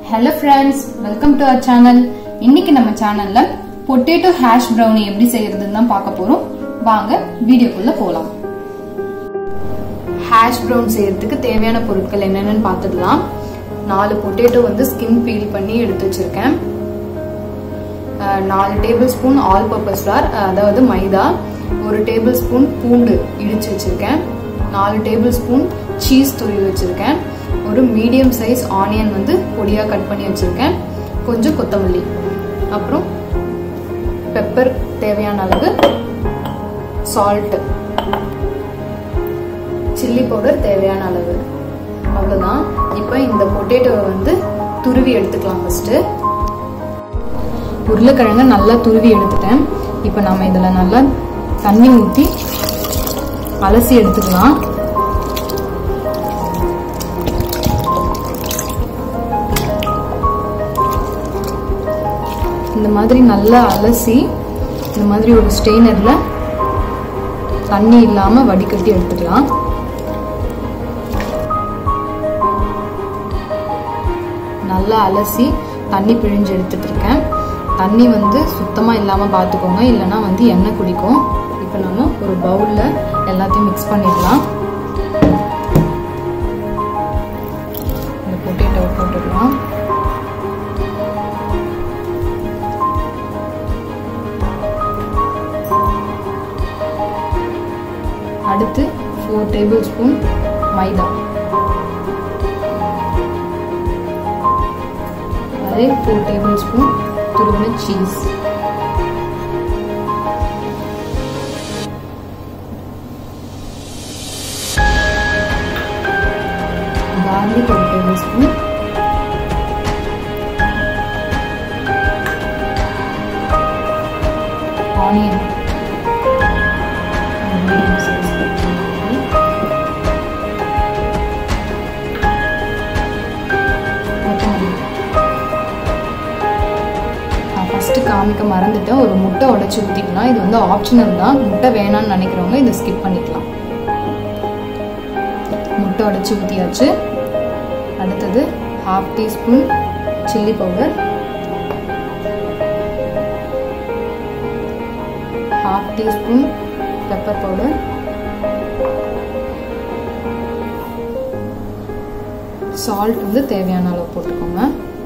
Hello friends, welcome to our channel. இன்னைக்கு நம்ம சேனல்ல பொட்டேட்டோ ஹாஷ் ப்ரௌனி எப்படி செய்யறதுன்னு தான் பார்க்க போறோம். வாங்க வீடியோக்குள்ள போலாம். ஹாஷ் ப்ரௌன் செய்யறதுக்கு தேவையான பொருட்கள் என்னென்னன்னு பார்த்துடலாம். 4 பொட்டேட்டோ ஸ்கின் பீல் பண்ணி எடுத்து வச்சிருக்கேன். 4 tablespoon all purpose flour அதாவது மைதா, 1 டேபிள் ஸ்பூன் பூண்டு இடிச்சு வச்சிருக்கேன், 4 டேபிள் ஸ்பூன் சீஸ் துருவி வச்சிருக்கேன், ஒரு மீடியம் சைஸ் ஆனியன் பொடியா கட் பண்ணி வச்சிருக்கேன், கொஞ்சம் கொத்தமல்லி, அப்புறம் பெப்பர் தேவையான அளவு, சால்ட், சில்லி பவுடர் தேவையான அளவு. அவ்வளவுதான். இப்போ இந்த பொட்டேட்டோவை துருவி எடுத்துக்கலாம். ஃபர்ஸ்ட் உருளைக்கிழங்க நல்லா துருவி எடுத்துட்டேன். இப்போ நாம இதுல நல்லா தண்ணி ஊற்றி அலசி எடுத்துக்கலாம். இந்த மாதிரி நல்லா அலசி இந்த மாதிரி ஒரு ஸ்ட்ரெயினர்ல தண்ணி இல்லாம வடிகட்டி எடுத்துக்கலாம். நல்லா அலசி தண்ணி பிழிஞ்சு எடுத்துட்டு இருக்கேன். தண்ணி சுத்தமா இல்லாம பாத்துக்கோங்க, இல்லைன்னா எண்ணெய் குடிக்கும். இப்போ நம்ம ஒரு பவுல்ல எல்லாத்தையும் மிக்ஸ் பண்ணிடலாம். இந்த பொட்டேட்டோ போட்டுக்கலாம். அடுத்து 4 டேபிள் ஸ்பூன் மைதா, அதே 4 டேபிள் ஸ்பூன் துருவின cheese, garlic 1 tablespoon, onion காமிக்க மறந்துட்டேன். ஒரு முட்டை உடைச்சு ஊத்திக்கலாம். இது ஆப்ஷனல் தான். முட்டை வேணாம்னு நினைக்கிறவங்க இதை ஸ்கிப் பண்ணிக்கலாம். முட்டை உடைச்சு ஊத்தியாச்சு. அடுத்தது 1/2 teaspoon chilli powder, 1/2 teaspoon pepper powder, salt தேவையான அளவு போட்டுக்கோங்க.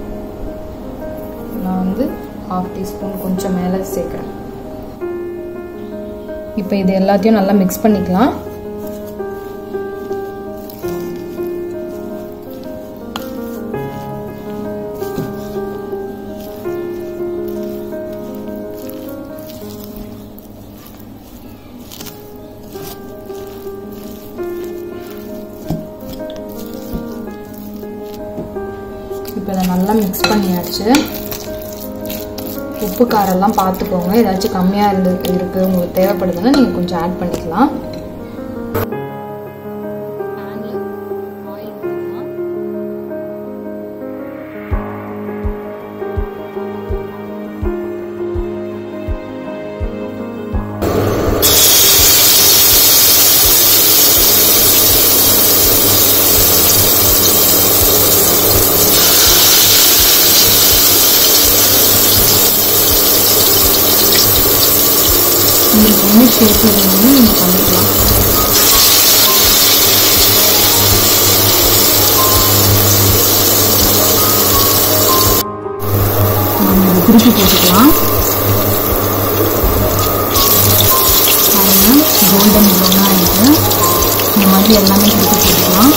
நான் 1/2 டீஸ்பூன் கொஞ்சம் மேலே சேர்க்குறேன். இப்போ இது எல்லாத்தையும் நல்லா மிக்ஸ் பண்ணிக்கலாம். இப்போ இதை நல்லா மிக்ஸ் பண்ணியாச்சு. உப்பு காரெல்லாம் பார்த்துக்கோங்க. ஏதாச்சும் கம்மியாக இருக்கு உங்களுக்கு தேவைப்படுதுன்னா நீங்கள் கொஞ்சம் ஆட் பண்ணிக்கலாம். உங்களுக்கு என்ன ஷேப்பில் வேணும்னு நீங்கள் பண்ணிக்கலாம். நம்ம இதை திருப்பி போட்டுக்கலாம். பாருங்கள், கோல்டன் ப்ரௌனாக இருக்குது. இந்த மாதிரி எல்லாமே திருப்பி போட்டுக்கலாம்.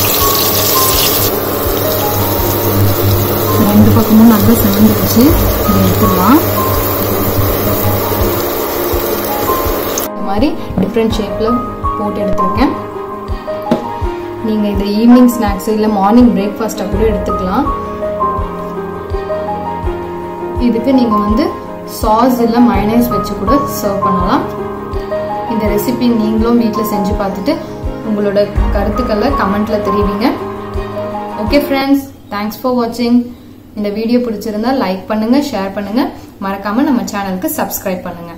2 பக்கமும் நல்லா செவந்து வச்சு இதை எடுத்துடலாம். மாதிரி டிஃப்ரெண்ட் ஷேப்ல போட்டு எடுத்துருக்கேன். நீங்க இதை ஈவினிங் ஸ்நாக்ஸ் இல்ல மார்னிங் பிரேக்ஃபாஸ்டா கூட எடுத்துக்கலாம். இதுக்கு நீங்க சாஸ் இல்ல மயோனைஸ் வச்சு கூட சர்வ் பண்ணலாம். இந்த ரெசிபி நீங்களும் வீட்டில் செஞ்சு பார்த்துட்டு உங்களோட கருத்துக்களை கமெண்ட்ல தெரிவிங்க. ஓகே ஃப்ரெண்ட்ஸ், தேங்க்ஸ் ஃபார் வாட்சிங். இந்த வீடியோ பிடிச்சிருந்தா லைக் பண்ணுங்க, ஷேர் பண்ணுங்க, மறக்காம நம்ம சேனலுக்கு சப்ஸ்கிரைப் பண்ணுங்க.